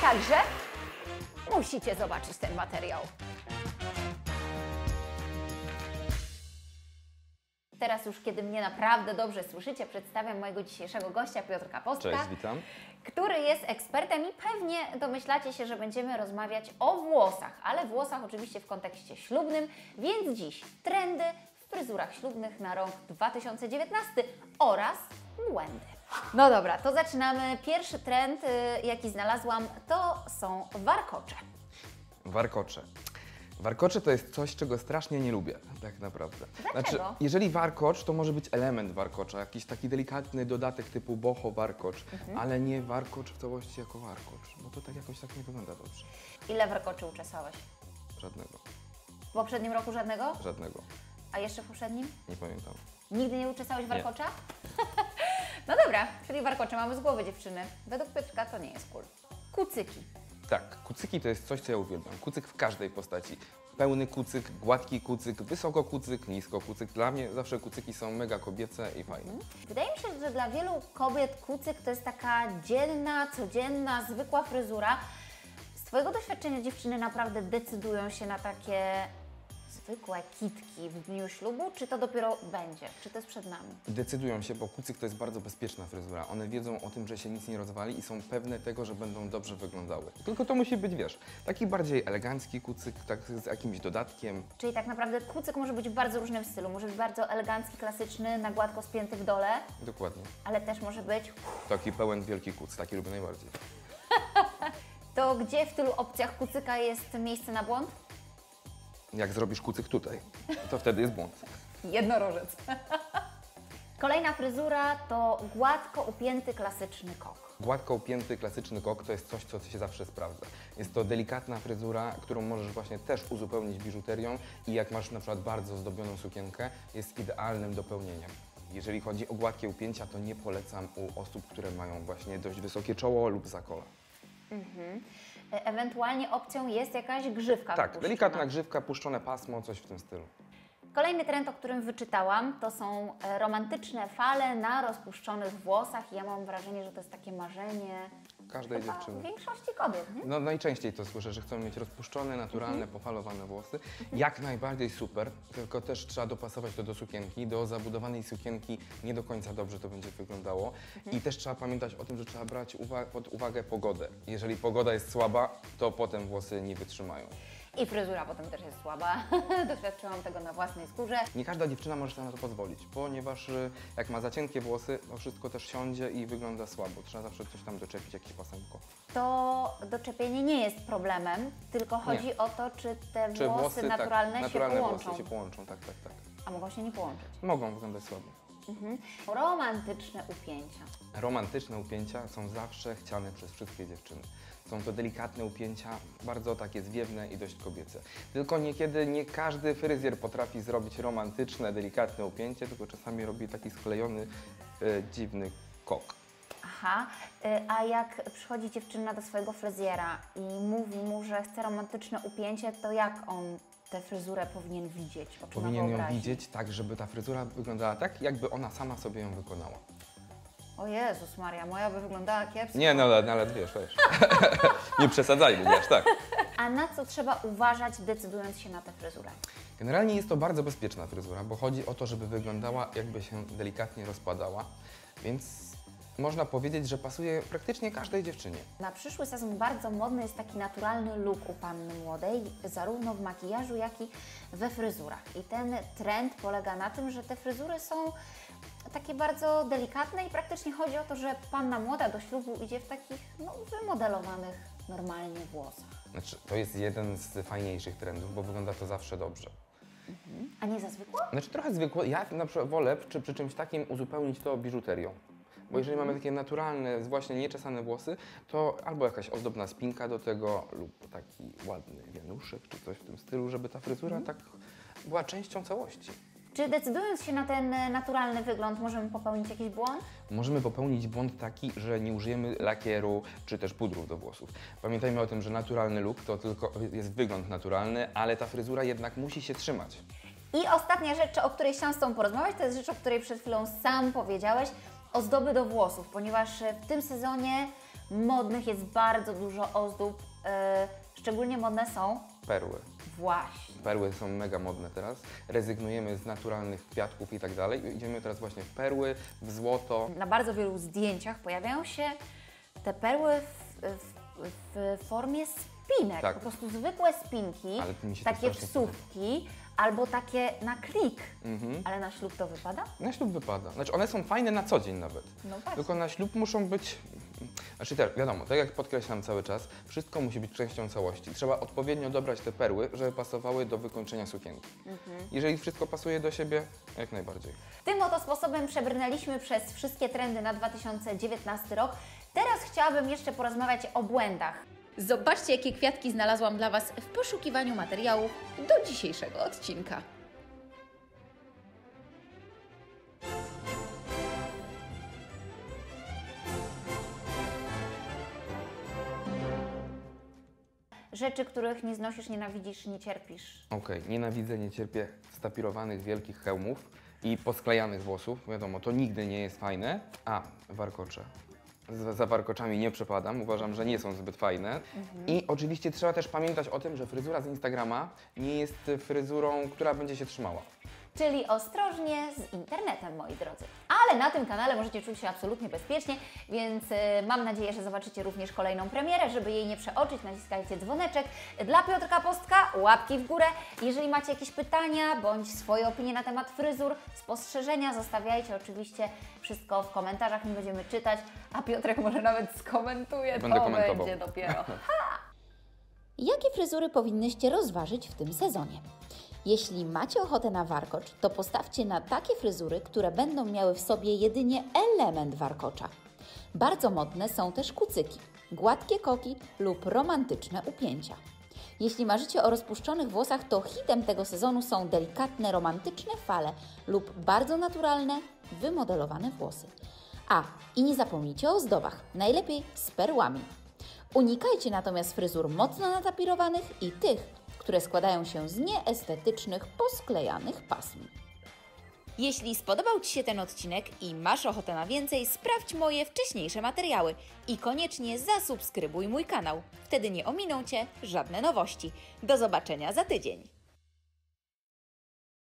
Także musicie zobaczyć ten materiał. Teraz już, kiedy mnie naprawdę dobrze słyszycie, przedstawiam mojego dzisiejszego gościa, Piotrka Postka. Cześć, witam. Który jest ekspertem i pewnie domyślacie się, że będziemy rozmawiać o włosach, ale włosach oczywiście w kontekście ślubnym, więc dziś trendy w fryzurach ślubnych na rok 2019 oraz błędy. No dobra, to zaczynamy. Pierwszy trend, jaki znalazłam, to są warkocze. Warkocze. Warkocze to jest coś, czego strasznie nie lubię, tak naprawdę. Dlaczego? Jeżeli warkocz, to może być element warkocza, jakiś taki delikatny dodatek typu boho warkocz, ale nie warkocz w całości jako warkocz, bo to tak jakoś tak nie wygląda dobrze. Ile warkoczy uczesałeś? Żadnego. W poprzednim roku żadnego? Żadnego. A jeszcze w poprzednim? Nie pamiętam. Nigdy nie uczesałeś warkocza? No dobra, czyli warkocze mamy z głowy, dziewczyny. Według Piotrka to nie jest cool. Kucyki. Tak, kucyki to jest coś, co ja uwielbiam. Kucyk w każdej postaci. Pełny kucyk, gładki kucyk, wysoko kucyk, nisko kucyk. Dla mnie zawsze kucyki są mega kobiece i fajne. Wydaje mi się, że dla wielu kobiet kucyk to jest taka dzienna, codzienna, zwykła fryzura. Z Twojego doświadczenia dziewczyny naprawdę decydują się na takie zwykłe kitki w dniu ślubu, czy to dopiero będzie? Czy to jest przed nami? Decydują się, bo kucyk to jest bardzo bezpieczna fryzura. One wiedzą o tym, że się nic nie rozwali i są pewne tego, że będą dobrze wyglądały. Tylko to musi być, wiesz, taki bardziej elegancki kucyk, tak z jakimś dodatkiem. Czyli tak naprawdę kucyk może być w bardzo różnym stylu. Może być bardzo elegancki, klasyczny, na gładko spięty w dole, Dokładnie. ale też może być... Taki pełen wielki kuc, taki lubię najbardziej. To gdzie w tylu opcjach kucyka jest miejsce na błąd? Jak zrobisz kucyk tutaj, to wtedy jest błąd. Jednorożec. Kolejna fryzura to gładko upięty klasyczny kok. Gładko upięty, klasyczny kok to jest coś, co się zawsze sprawdza. Jest to delikatna fryzura, którą możesz właśnie też uzupełnić biżuterią i jak masz na przykład bardzo zdobioną sukienkę, jest idealnym dopełnieniem. Jeżeli chodzi o gładkie upięcia, to nie polecam u osób, które mają właśnie dość wysokie czoło lub zakola. Ewentualnie opcją jest jakaś grzywka Tak, wypuszczona. delikatna grzywka, puszczone pasmo, coś w tym stylu. Kolejny trend, o którym wyczytałam, to są romantyczne fale na rozpuszczonych włosach. Ja mam wrażenie, że to jest takie marzenie Każdej chyba dziewczyny. większości kobiet, nie? No najczęściej to słyszę, że chcą mieć rozpuszczone, naturalne, pofalowane włosy. Jak najbardziej super, tylko też trzeba dopasować to do sukienki. Do zabudowanej sukienki nie do końca dobrze to będzie wyglądało. I też trzeba pamiętać o tym, że trzeba brać pod uwagę pogodę. Jeżeli pogoda jest słaba, to potem włosy nie wytrzymają. I fryzura potem też jest słaba. Doświadczyłam tego na własnej skórze. Nie każda dziewczyna może sobie na to pozwolić, ponieważ jak ma za cienkie włosy, to wszystko też siądzie i wygląda słabo. Trzeba zawsze coś tam doczepić, jakieś pasemko. To doczepienie nie jest problemem, tylko chodzi o to, czy te Czy włosy naturalne tak, się naturalne połączą. włosy się połączą, tak, tak, tak. A mogą się nie połączyć. Mogą wyglądać słabo. Romantyczne upięcia. Romantyczne upięcia są zawsze chciane przez wszystkie dziewczyny. Są to delikatne upięcia, bardzo takie zwiewne i dość kobiece. Tylko niekiedy nie każdy fryzjer potrafi zrobić romantyczne, delikatne upięcie, tylko czasami robi taki sklejony, dziwny kok. Aha, a jak przychodzi dziewczyna do swojego fryzjera i mówi mu, że chce romantyczne upięcie, to jak on tę fryzurę powinien widzieć? Oczyma Powinien ją wyobraźni? widzieć tak, żeby ta fryzura wyglądała tak, jakby ona sama sobie ją wykonała. O Jezus Maria, moja by wyglądała kiepsko. Nie, no ale wiesz. Nie przesadzajmy, wiesz, tak. A na co trzeba uważać, decydując się na tę fryzurę? Generalnie jest to bardzo bezpieczna fryzura, bo chodzi o to, żeby wyglądała, jakby się delikatnie rozpadała, więc można powiedzieć, że pasuje praktycznie każdej dziewczynie. Na przyszły sezon bardzo modny jest taki naturalny look u panny młodej, zarówno w makijażu, jak i we fryzurach. I ten trend polega na tym, że te fryzury są takie bardzo delikatne i praktycznie chodzi o to, że panna młoda do ślubu idzie w takich wymodelowanych normalnie włosach. Znaczy, to jest jeden z fajniejszych trendów, bo wygląda to zawsze dobrze. A nie za zwykłe? Znaczy trochę zwykłe, ja na przykład wolę przy czymś takim uzupełnić to biżuterią. Bo jeżeli mamy takie naturalne, właśnie nieczesane włosy, to albo jakaś ozdobna spinka do tego, lub taki ładny wianuszek, czy coś w tym stylu, żeby ta fryzura tak była częścią całości. Czy decydując się na ten naturalny wygląd możemy popełnić jakiś błąd? Możemy popełnić błąd taki, że nie użyjemy lakieru czy też pudrów do włosów. Pamiętajmy o tym, że naturalny look to tylko jest wygląd naturalny, ale ta fryzura jednak musi się trzymać. I ostatnia rzecz, o której chciałam z Tobą porozmawiać, to jest rzecz, o której przed chwilą sam powiedziałeś, ozdoby do włosów, ponieważ w tym sezonie modnych, jest bardzo dużo ozdób. Szczególnie modne są Perły. właśnie. Perły są mega modne teraz. Rezygnujemy z naturalnych kwiatków i tak dalej. Idziemy teraz właśnie w perły, w złoto. Na bardzo wielu zdjęciach pojawiają się te perły w formie spinek. Tak. Po prostu zwykłe spinki, Ale mi się to takie strasznie wsówki albo takie na klik. Mhm. Ale na ślub to wypada? Na ślub wypada. Znaczy one są fajne na co dzień nawet. No właśnie. Tylko na ślub muszą być... Znaczy też, wiadomo, tak jak podkreślam cały czas, wszystko musi być częścią całości. Trzeba odpowiednio dobrać te perły, żeby pasowały do wykończenia sukienki. Jeżeli wszystko pasuje do siebie, jak najbardziej. Tym oto sposobem przebrnęliśmy przez wszystkie trendy na 2019 rok. Teraz chciałabym jeszcze porozmawiać o błędach. Zobaczcie, jakie kwiatki znalazłam dla Was w poszukiwaniu materiałów do dzisiejszego odcinka. Rzeczy, których nie znosisz, nienawidzisz, nie cierpisz. Okej, nienawidzę, nie cierpię stapirowanych wielkich hełmów i posklejanych włosów. Wiadomo, to nigdy nie jest fajne. A, warkocze. Za warkoczami nie przepadam, uważam, że nie są zbyt fajne. I oczywiście trzeba też pamiętać o tym, że fryzura z Instagrama nie jest fryzurą, która będzie się trzymała. Czyli ostrożnie z internetem, moi drodzy. Ale na tym kanale możecie czuć się absolutnie bezpiecznie, więc mam nadzieję, że zobaczycie również kolejną premierę. Żeby jej nie przeoczyć, naciskajcie dzwoneczek. Dla Piotrka Postka łapki w górę. Jeżeli macie jakieś pytania bądź swoje opinie na temat fryzur, spostrzeżenia, zostawiajcie oczywiście wszystko w komentarzach, my będziemy czytać, a Piotrek może nawet skomentuje, Będę to komentował. będzie dopiero. Jakie fryzury powinnyście rozważyć w tym sezonie? Jeśli macie ochotę na warkocz, to postawcie na takie fryzury, które będą miały w sobie jedynie element warkocza. Bardzo modne są też kucyki, gładkie koki lub romantyczne upięcia. Jeśli marzycie o rozpuszczonych włosach, to hitem tego sezonu są delikatne, romantyczne fale lub bardzo naturalne, wymodelowane włosy. I nie zapomnijcie o ozdobach, najlepiej z perłami. Unikajcie natomiast fryzur mocno natapirowanych i tych, które składają się z nieestetycznych, posklejanych pasm. Jeśli spodobał Ci się ten odcinek i masz ochotę na więcej, sprawdź moje wcześniejsze materiały i koniecznie zasubskrybuj mój kanał. Wtedy nie ominą Cię żadne nowości. Do zobaczenia za tydzień.